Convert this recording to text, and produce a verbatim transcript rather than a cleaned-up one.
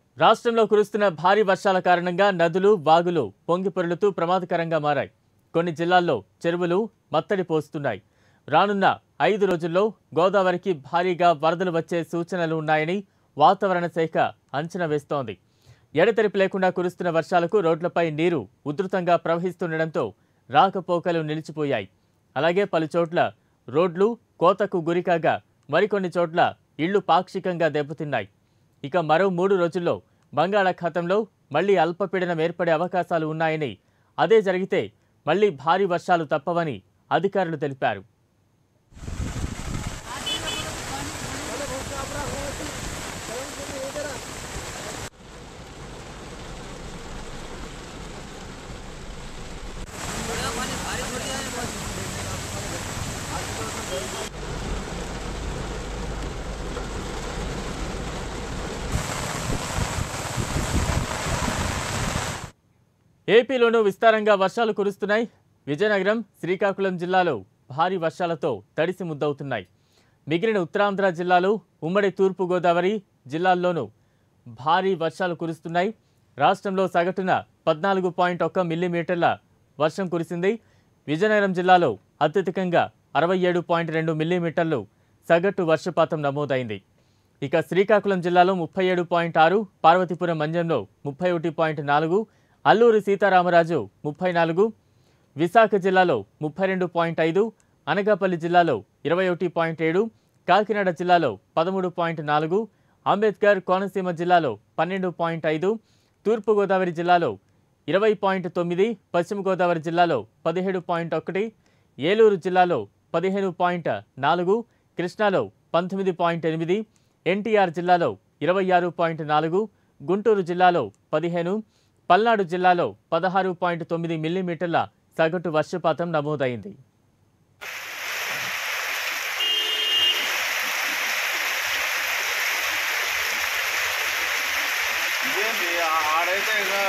రాష్ట్రంలో కురుస్తున్న భారీ వర్షాల కారణంగా నదులు, వాగులు పొంగిపొర్లుతూ ప్రమాదకరంగా మారాయి. కొన్ని జిల్లాల్లో చెరువులు మత్తడి పోస్తున్నాయి. రానున్న ఐదు రోజుల్లో గోదావరికి భారీగా వరదలు వచ్చే సూచనలు ఉన్నాయని వాతావరణ శాఖ అంచనా వేస్తోంది. ఎడతెరిపి లేకుండా కురుస్తున్న వర్షాలకు రోడ్లపై నీరు ఉధృతంగా ప్రవహిస్తుండటంతో రాకపోకలు నిలిచిపోయాయి. అలాగే పలుచోట్ల రోడ్లు కోతకు గురికాగా మరికొన్ని చోట్ల ఇళ్లు పాక్షికంగా దెబ్బతిన్నాయి. ఇక మరో మూడు రోజుల్లో బంగాళాఖాతంలో మళ్లీ అల్పపీడనం ఏర్పడే అవకాశాలు ఉన్నాయని, అదే జరిగితే మళ్లీ భారీ వర్షాలు తప్పవని అధికారులు తెలిపారు. ఏపీలోనూ విస్తారంగా వర్షాలు కురుస్తున్నాయి. విజయనగరం, శ్రీకాకుళం జిల్లాలో భారీ వర్షాలతో తడిసి ముద్దవుతున్నాయి. మిగిలిన ఉత్తరాంధ్ర జిల్లాలు, ఉమ్మడి తూర్పు గోదావరి జిల్లాల్లోనూ భారీ వర్షాలు కురుస్తున్నాయి. రాష్ట్రంలో సగటున పద్నాలుగు పాయింట్ ఒక్క మిల్లీమీటర్ల వర్షం కురిసింది. విజయనగరం జిల్లాలో అత్యధికంగా అరవై ఏడు పాయింట్ రెండు మిల్లీమీటర్లు సగటు వర్షపాతం నమోదైంది. ఇక శ్రీకాకుళం జిల్లాలో ముప్పై ఏడు పాయింట్ ఆరు, పార్వతీపురం మంజంలో ముప్పై ఒకటి పాయింట్ నాలుగు, అల్లూరి సీతారామరాజు ముప్పై నాలుగు, విశాఖ జిల్లాలో ముప్పై రెండు పాయింట్ ఐదు, అనకాపల్లి జిల్లాలో ఇరవై ఒకటి పాయింట్ ఏడు, కాకినాడ జిల్లాలో పదమూడు పాయింట్ నాలుగు, అంబేద్కర్ కోనసీమ జిల్లాలో పన్నెండు పాయింట్ ఐదు, తూర్పుగోదావరి జిల్లాలో ఇరవై పాయింట్ తొమ్మిది, పశ్చిమ గోదావరి జిల్లాలో పదిహేడు పాయింట్ ఒకటి, ఏలూరు జిల్లాలో పదిహేను పాయింట్ నాలుగు, కృష్ణాలో పంతొమ్మిది పాయింట్ ఎనిమిది, ఎన్టీఆర్ జిల్లాలో ఇరవై ఆరు పాయింట్ నాలుగు, గుంటూరు జిల్లాలో పదిహేను, పల్నాడు జిల్లాలో పదహారు పాయింట్ తొమ్మిది మిల్లీమీటర్ల సగటు వర్షపాతం నమోదైంది. ఆడైతే